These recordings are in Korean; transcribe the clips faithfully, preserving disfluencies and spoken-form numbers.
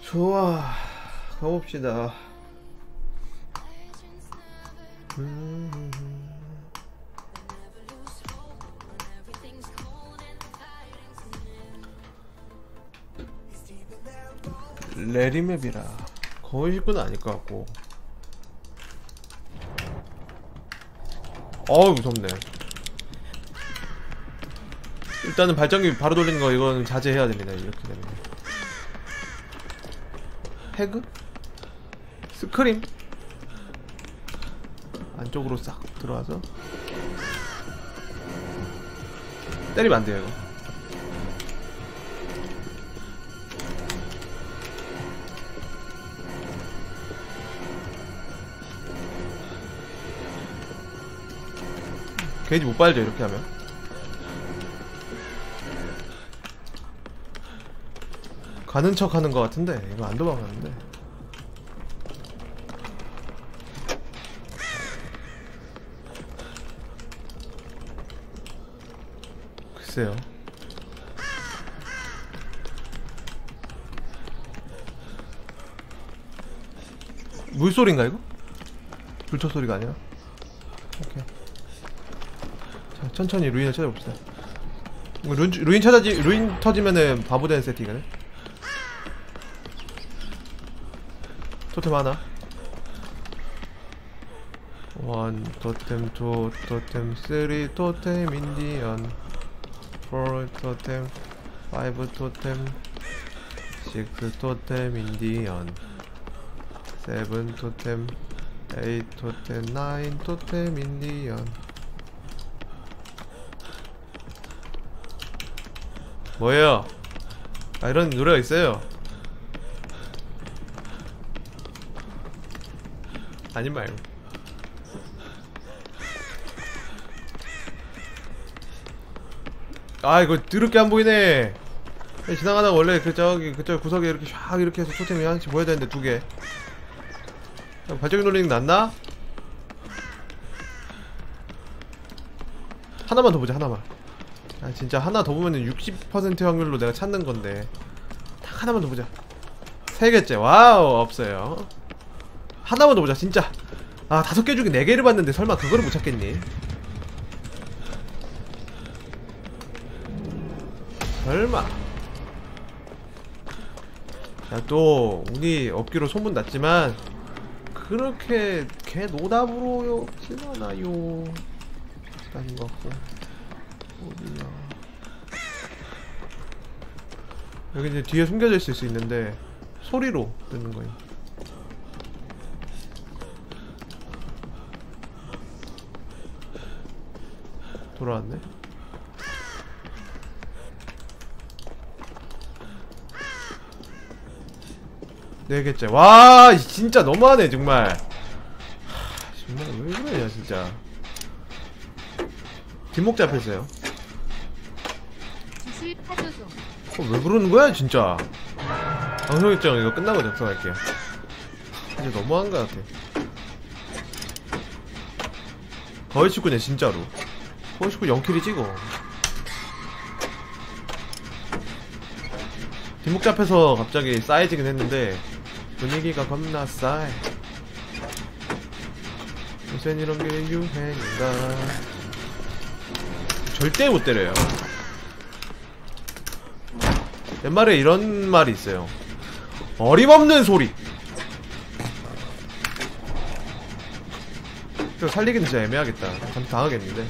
좋아, 가봅시다. 음... 레리맵이라 거의 십구는 아닐 것 같고. 어우 무섭네. 일단은 발전기 바로 돌리는 거 이거는 자제해야 됩니다. 이렇게 되면 해그? 스크림? 안쪽으로 싹 들어와서 때리면 안 돼요 이거. 게이지 못 빨죠 이렇게 하면. 가는 척 하는 것 같은데 이거 안 도망가는데. 글쎄요. 물소리인가 이거? 불초 소리가 아니라. 오케이. 자, 천천히 루인을 찾아봅시다. 루, 루인 찾아지 루인 터지면은 바보되는 세팅이네. 토템 하나. 원 토템, 투 토템, 쓰리 토템 인디언, 포 토템, 파이브 토템, 식스 토템 인디언, 세븐 토템, 에잇 토템, 나인 토템 인디언. 뭐예요? 아 이런 노래가 있어요. 아님 말고. 아 이거 드럽게 안 보이네. 지나가다가 원래 그 저기 그저 구석에 이렇게 샥 이렇게 해서 토템이 하나씩 보여야 되는데 두 개. 발전기 놀리는 거 낫나? 하나만 더 보자 하나만. 아 진짜 하나 더 보면은 육십 퍼센트 확률로 내가 찾는 건데 딱 하나만 더 보자. 세 개째. 와우 없어요. 하나만 더 보자 진짜. 아 다섯 개 중에 네 개를 봤는데 설마 그거를 못 찾겠니? 설마. 야 또 우리 업기로 소문났지만 그렇게 개 노답으로 욕진 않아요. 아닌 것 같고. 어디야. 여기 이제 뒤에 숨겨져 있을 수 있는데 소리로 듣는 거예요. 돌아왔네. 네 개째. 와 진짜 너무하네 정말. 하, 정말 왜 그러냐 진짜. 뒷목 잡혔어요. 어, 왜 그러는 거야 진짜. 방송 일정 이거 끝나고 작성할게요. 이제 너무한 것 같아. 거의 축구네 진짜로. 거의 축구 영 킬이지 이거. 뒷목 잡혀서 갑자기 싸해지긴 했는데 분위기가 겁나 싸해. 요새 이런 게 유행인가. 절대 못 때려요. 옛말에 이런 말이 있어요. 어림없는 소리. 저 살리기는 진짜 애매하겠다. 잠시 당하겠는데.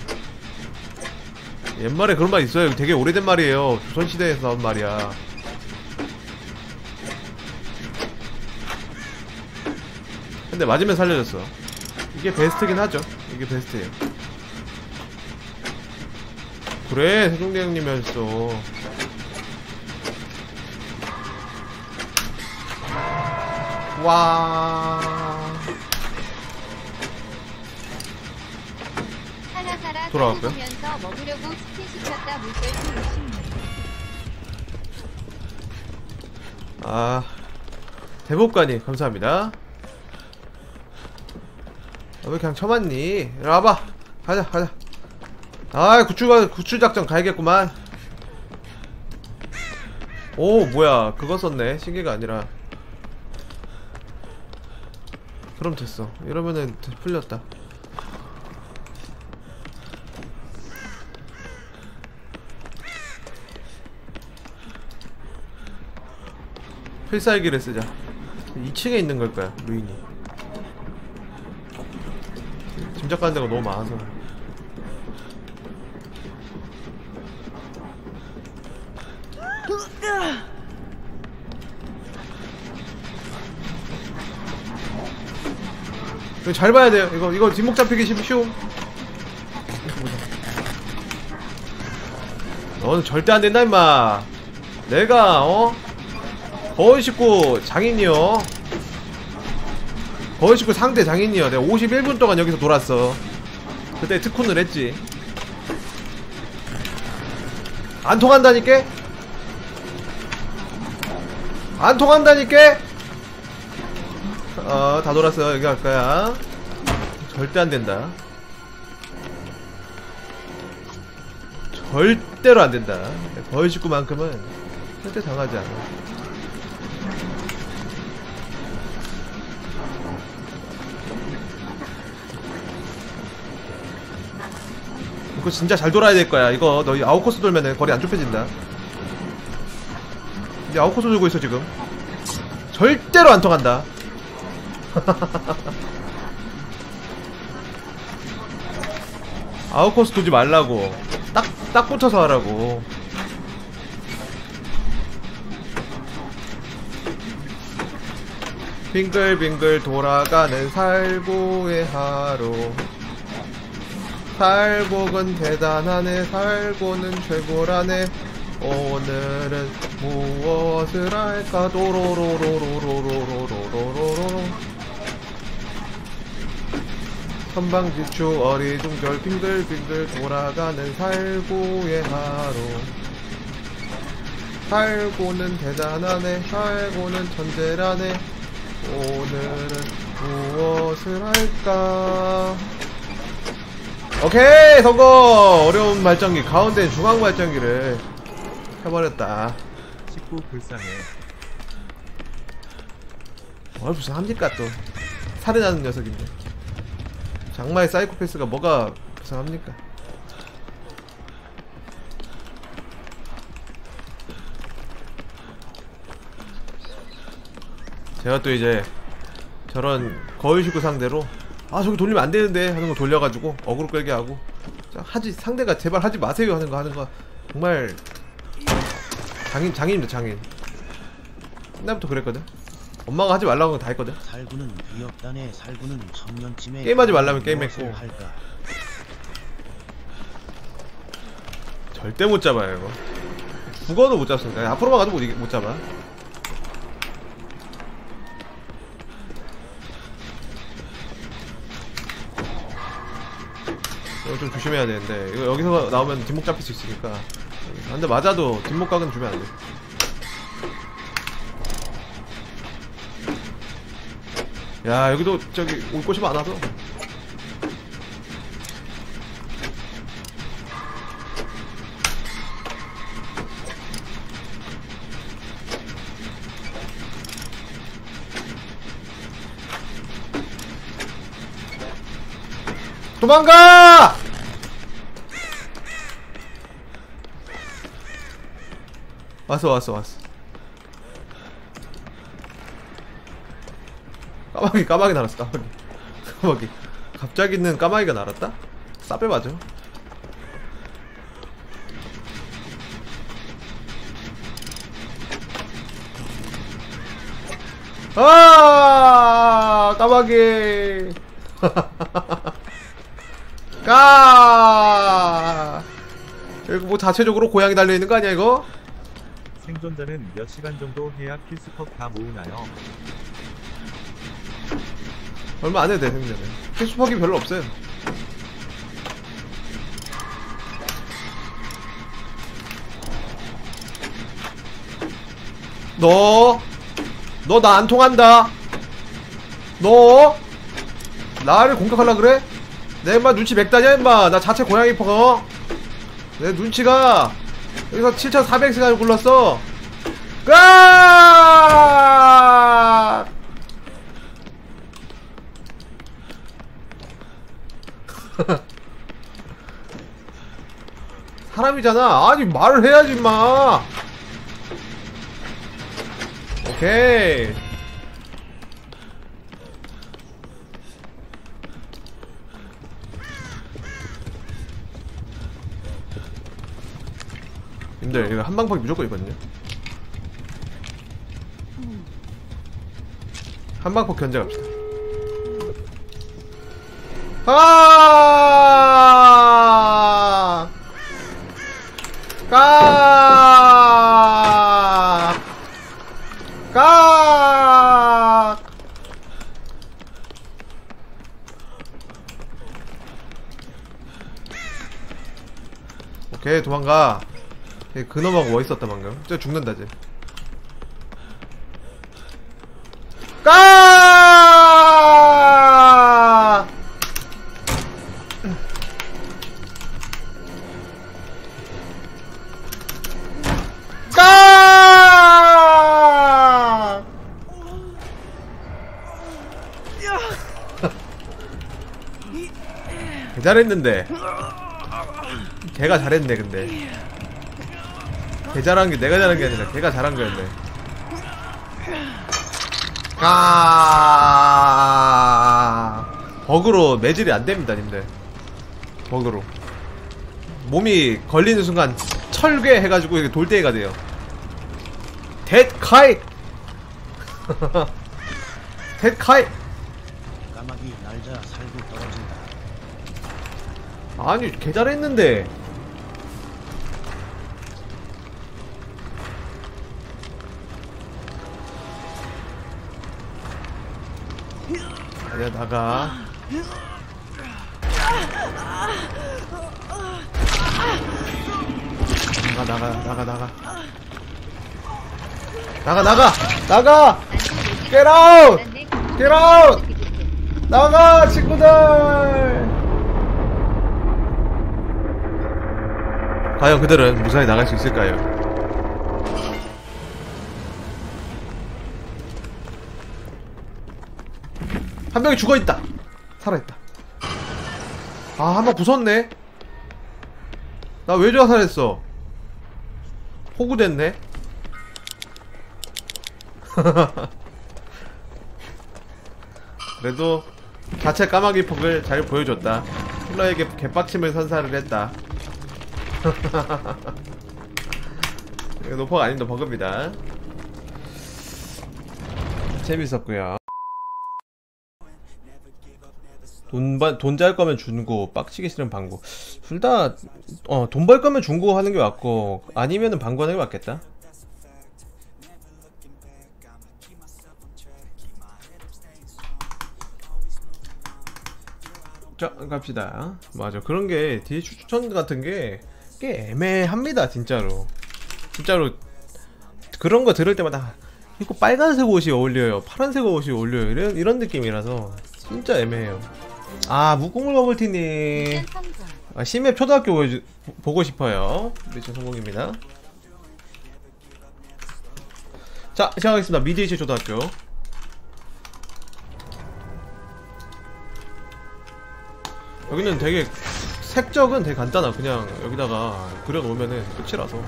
옛말에 그런 말 있어요. 되게 오래된 말이에요. 조선시대에서 나온 말이야. 근데 맞으면 살려졌어. 이게 베스트긴 하죠. 이게 베스트예요. 그래 세종대 형님이 하셨어. 와. 돌아왔고요. 아 대법관님 감사합니다. 왜 그냥 쳐맞니? 이리 와봐. 가자 가자. 아 구추가 구추작전 가야겠구만. 오 뭐야 그거 썼네. 신기가 아니라 그럼 됐어. 이러면은 풀렸다. 필살기를 쓰자. 이 층에 있는 걸 거야, 루인이. 짐작가는 데가 너무 많아서. 이거 잘 봐야 돼요. 이거 이거 뒷목 잡히기 쉬움. 너는 절대 안 된다 임마. 내가 어 거울 식구 장인이요. 거울 식구 상대 장인이요. 내가 오십일 분 동안 여기서 놀았어. 그때 특훈을 했지. 안 통한다니까? 안 통한다니까? 어, 다 놀았어. 여기 갈 거야. 절대 안 된다. 절대로 안 된다. 거울 식구만큼은 절대 당하지 않아. 이거 진짜 잘 돌아야 될 거야. 이거 너 아웃코스 돌면은 거리 안 좁혀진다. 이제 아웃코스 돌고 있어 지금. 절대로 안 통한다. 아웃코스 돌지 말라고. 딱, 딱 붙어서 하라고. 빙글빙글 돌아가는 살고의 하루. 살고는 대단하네. 살고는 최고라네. 오늘은 무엇을 할까? 도로로로로로로로로로로로. 선방지추 어리둥절 빙글빙글 돌아가는 살고의 하루. 살고는 대단하네. 살고는 천재라네. 오늘은 무엇을 할까? 오케이 성공! 어려운 발전기 가운데 중앙 발전기를 해버렸다. 식구 불쌍해. 뭘 불쌍합니까 또. 살인하는 녀석인데. 장마의 사이코패스가 뭐가 불쌍합니까? 제가 또 이제 저런 거울식구 상대로 아 저기 돌리면 안 되는데 하는 거 돌려가지고 어그로 끌게 하고 하지 상대가 제발 하지 마세요 하는 거 하는 거 정말 장인 장인입니다 장인. 옛날부터 그랬거든. 엄마가 하지 말라고 한 거 다 했거든. 살구는 위협단에 살구는 청년쯤에 게임하지 말라면 게임했고 할까? 절대 못 잡아요 이거. 국어도 못 잡습니다. 앞으로만 가도 못, 이기, 못 잡아. 이거 좀 조심해야 되는데 이거 여기서 나오면 뒷목 잡힐 수 있으니까. 근데 맞아도 뒷목 각은 주면 안 돼. 야 여기도 저기 올 곳이 많아서. 도망가! 왔어 왔어 왔어. 까마귀 까마귀 날았어 까마귀. 까마귀 갑자기는 까마귀가 날았다? 싸빼 맞아. 아 까마귀. 까. 이거 뭐 자체적으로 고양이 달려있는 거 아니야 이거? 생존자는 몇 시간 정도 해야 필수퍽 다 모으나요? 얼마 안 해도 돼 생존자는. 필수퍽이 별로 없어요. 너 너 나 안 통한다. 너 나를 공격하려 그래? 내 인마 눈치 맥다냐 인마. 나 자체 고양이 퍼. 내 눈치가 여기서 칠천사백 시간을 굴렀어. 까! 사람이잖아. 아니 말을 해야지 마. 오케이. 님들 이거 한방퍽이 무조건 있거든요. 한방퍽 견제 갑시다. 아! 까! 까! 오케이 도망가. 그놈하고 뭐 있었다 방금. 저 죽는다 쟤. 까! 까! 잘했는데. 걔가 잘했네 근데. 걔 잘한 게 내가 잘한 게 아니라 걔가 잘한 거였네. 아 버그로 매질이 안 됩니다, 님들. 버그로 몸이 걸리는 순간 철괴 해가지고 이게 돌덩이가 돼요. 뎃카이. 뎃카이. 까마귀 날자 살고 떨어진다. 아니 개 잘했는데. 아니야 나가. 나가 나가 나가 나가 나가 나가 나가. Get out! Get out! 나가 친구들. 과연 그들은 무사히 나갈 수 있을까요? 한 명이 죽어있다. 살아있다. 아, 한 명 부쉈네. 나 왜 자살했어? 호구됐네. 그래도 자체 까마귀 폭을 잘 보여줬다. 힐러에게 개빡침을 선사를 했다. 이거 노퍼가 아닙니다. 버그입니다. 재밌었고요. 돈, 돈 잘 거면 준고, 빡치기 싫은 방구. 둘 다, 어, 돈 벌 거면 준고 하는 게 맞고, 아니면은 방구 하는 게 맞겠다. 자, 갑시다. 맞아. 그런 게, 뒤에 추천 같은 게, 꽤 애매합니다, 진짜로. 진짜로, 그런 거 들을 때마다, 이거 빨간색 옷이 어울려요. 파란색 옷이 어울려요. 이런, 이런 느낌이라서, 진짜 애매해요. 아, 묵국물 버블티님. 아, 심앱 초등학교 보여주, 보고 싶어요. 미션 성공입니다. 자, 시작하겠습니다. 미드이치 초등학교. 여기는 되게 색적은 되게 간단하. 그냥 여기다가 그려놓으면은 끝이라서.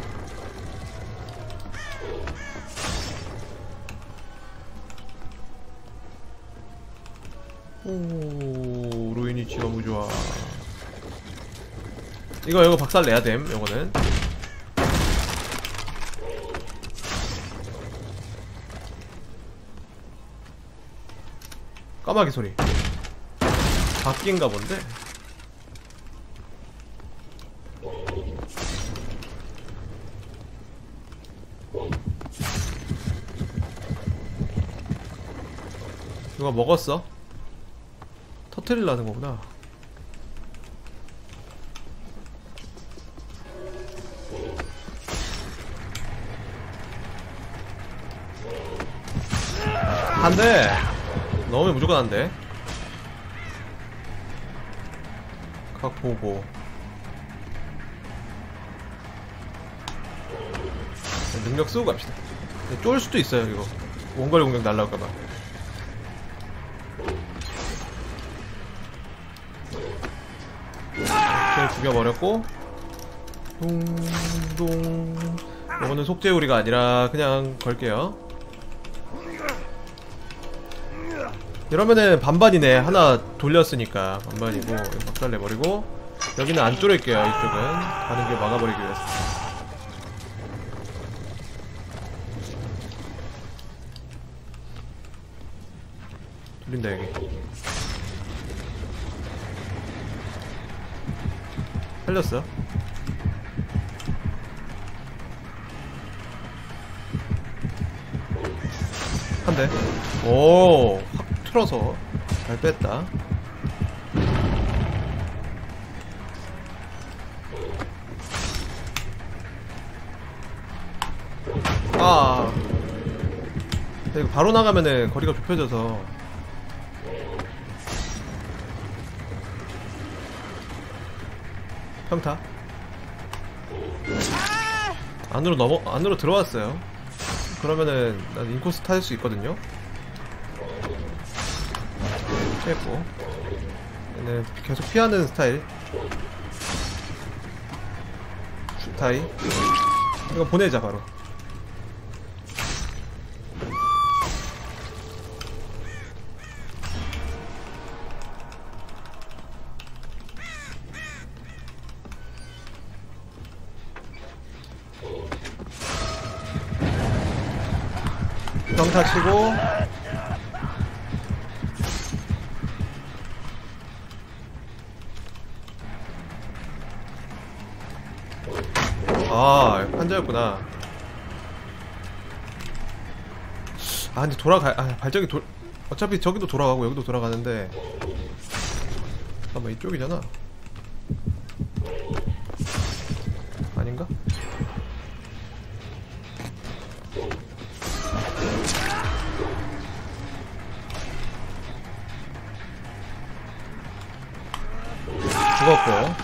오, 로이니치 너무 좋아. 이거 이거 박살 내야 됨. 요거는 까마귀 소리. 바뀐가 본데. 누가 먹었어? 터트리려는 거구나. 안 돼! 넣으면 무조건 안 돼. 각 보고. 능력 쓰고 갑시다. 쫄 수도 있어요, 이거. 원거리 공격 날라올까봐. 죽여버렸고, 둥둥. 이거는 속죄우리가 아니라 그냥 걸게요. 이러면은 반반이네. 하나 돌렸으니까 반반이고. 이거 박살내버리고, 여기는 안 뚫을게요. 이쪽은 가는 길 막아버리기 위해서. 돌린다 여기. 살렸어. 한 대. 오, 확 틀어서 잘 뺐다. 아, 이거 바로 나가면은 거리가 좁혀져서. 평타. 안으로 넘어 안으로 들어왔어요. 그러면은 난 인코스 탈 수 있거든요. 피했고, 얘는 계속 피하는 스타일. 슈타이. 이거 보내자 바로. 평타 치고, 아, 환자였구나. 아, 근데 돌아가, 아, 발전기 돌, 어차피 저기도 돌아가고 여기도 돌아가는데. 잠깐만, 이쪽이잖아. 아닌가? 죽었고,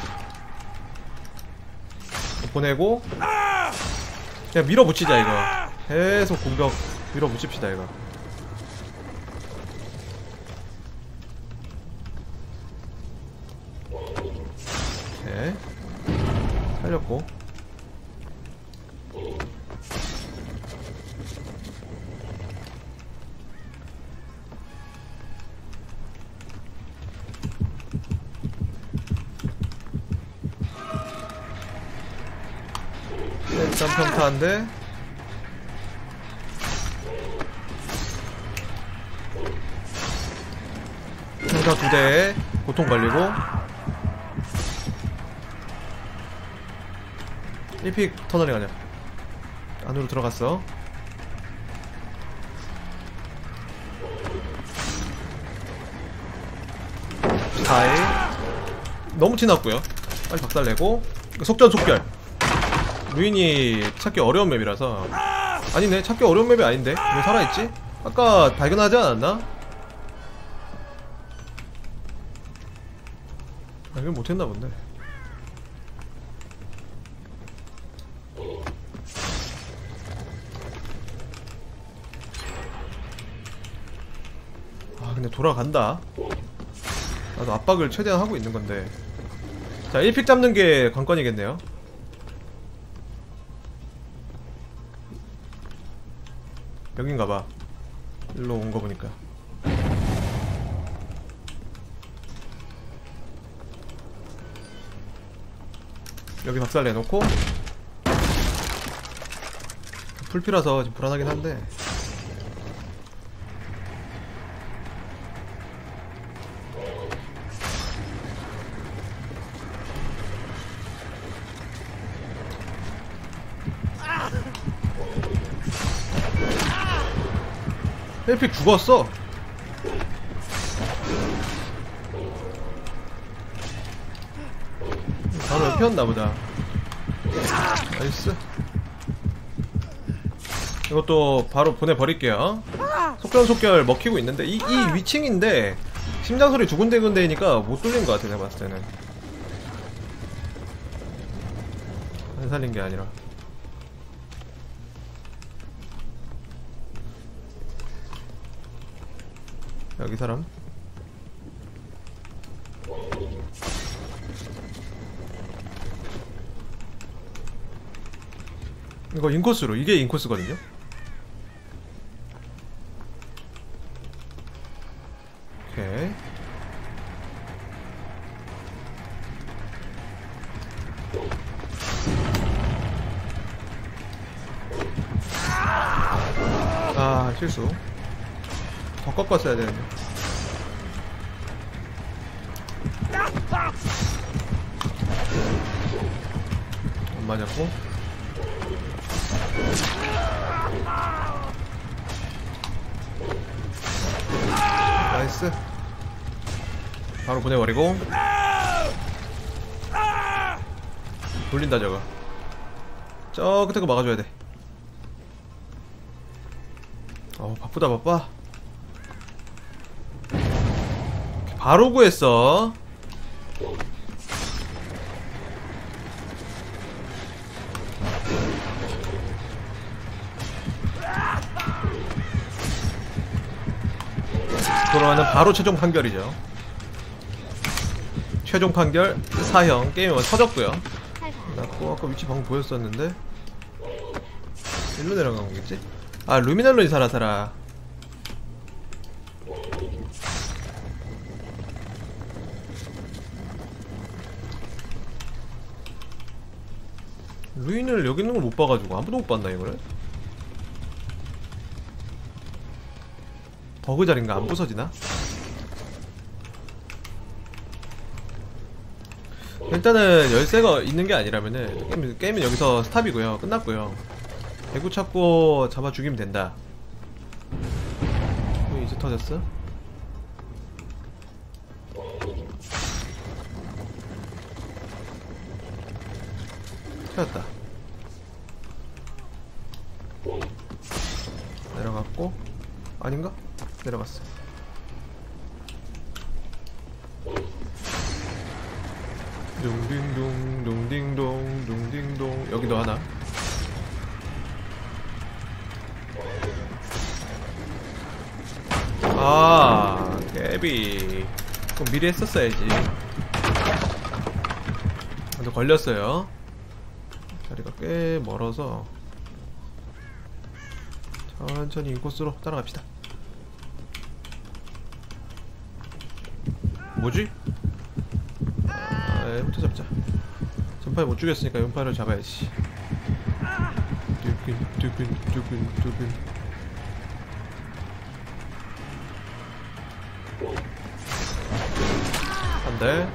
보내고, 그냥 밀어붙이자 이거. 계속 공격 밀어붙입시다 이거. 네, 살렸고. 일단 평타인데 평타 두 대에 고통 걸리고. 일 픽 터널링 하자. 안으로 들어갔어. 스타일 너무 티났고요. 빨리 박살내고. 속전속결. 루인이 찾기 어려운 맵이라서. 아니네, 찾기 어려운 맵이 아닌데 왜 살아있지? 아까 발견하지 않았나? 발견 못했나 본데. 아, 근데 돌아간다. 나도 압박을 최대한 하고 있는 건데. 자, 일 픽 잡는 게 관건이겠네요. 여긴가봐. 일로 온 거 보니까. 여기 박살 내놓고. 풀피라서 좀 불안하긴 한데. 일 픽 죽었어. 바로 옆이었나보다. 나이스. 이것도 바로 보내버릴게요. 속전속결 먹히고 있는데 이, 이 위층인데 심장소리 두근대근대니까 못 돌린 것 같아. 내가 봤을 때는 안 살린 게 아니라. 여기 사람. 이거 인코스로, 이게 인코스거든요. 오케이. 아, 실수. 더 꺾었어야 되는데. 안 맞았고. 나이스. 바로 보내버리고. 돌린다 저거. 저 끝에 거 막아줘야 돼. 어, 바쁘다 바빠. 바로 구했어. 그러면은 바로 최종 판결이죠. 최종 판결 사형. 게임은 터졌고요. 났고 아까 위치 방금 보였었는데 일로 내려간 거겠지? 아, 루미널론이 살아 살아. 루인을 여기 있는 걸 못 봐가지고 아무도 못 봤나 이거를? 버그 자리인가? 안 부서지나? 일단은 열쇠가 있는 게 아니라면은 게임, 게임은 여기서 스탑이고요. 끝났고요. 대구 찾고 잡아 죽이면 된다. 어, 이제 터졌어? 찾았다. 내려갔고 아닌가? 내려갔어. 둥딩둥 둥딩동 둥딩동. 여기도 하나. 아, 깨비. 그럼 미리 했었어야지. 근데 걸렸어요. 자리가 꽤 멀어서 천천히 인코스로 따라갑시다. 뭐지? 아, 얘부터 잡자. 전파에 못 죽였으니까 연파를 잡아야지. 두근 두근 두근 두근. 한대.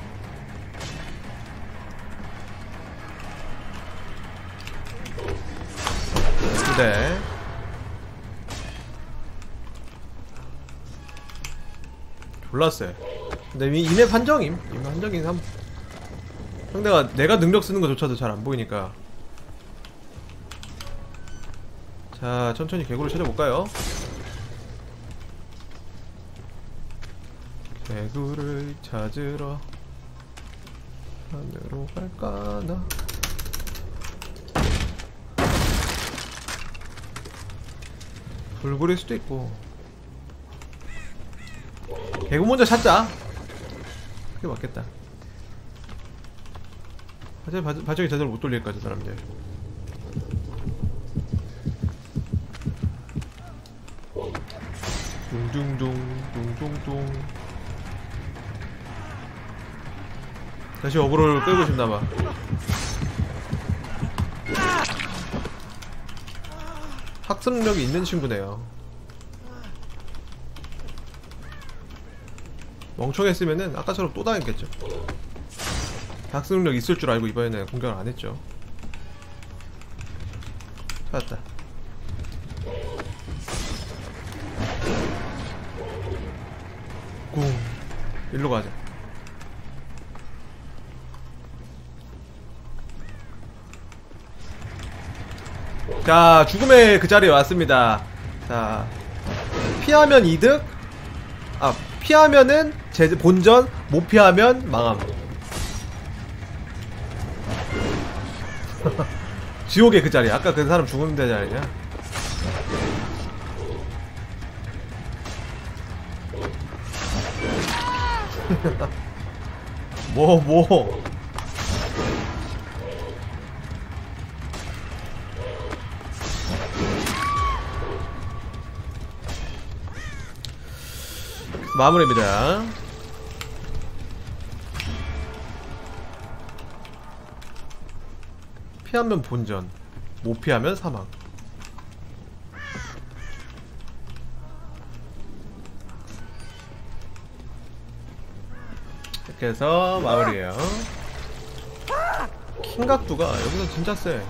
두대. 졸라 쎄. 근데 이 맵 한정임. 이 맵 한정인 삼. 상대가 내가 능력 쓰는 거조차도 잘 안 보이니까. 자, 천천히 개구를 찾아볼까요? 개구를 찾으러 산으로 갈까나. 불굴일 수도 있고. 개구 먼저 찾자. 그게 맞겠다. 발전기 발전기 제대로 못 돌릴까 저 사람들. 둥둥둥 둥둥둥. 다시 어그로를 끌고 싶나봐. 학습 능력이 있는 친구네요. 멍청했으면은 아까처럼 또 당했겠죠. 학습 능력 있을 줄 알고 이번에는 공격을 안 했죠. 찾았다. 꿍. 일로 가자. 자, 죽음의 그 자리에 왔습니다. 자, 피하면 이득. 아, 피하면은 제 본전, 못 피하면 망함. 지옥의 그 자리. 아까 그 사람 죽은 데 자리냐? 뭐 뭐. 마무리입니다. 피하면 본전, 못 피하면 사망. 이렇게 해서 마무리에요. 킹각두가 여기서 진짜 세.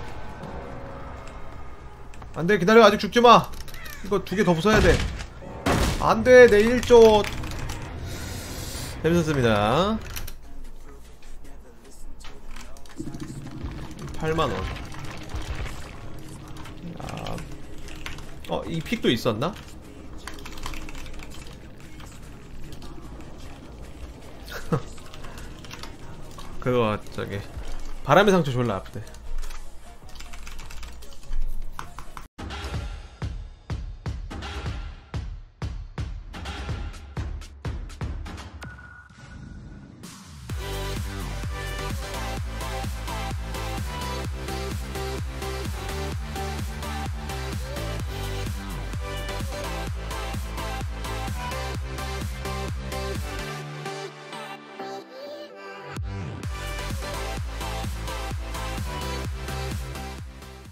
안돼, 기다려. 아직 죽지마. 이거 두 개 더 부숴야 돼. 안돼, 내 일조. 재밌었습니다. 팔만원. 아, 어, 이 픽도 있었나? 그거 저기 바람의 상처 졸라 아프대.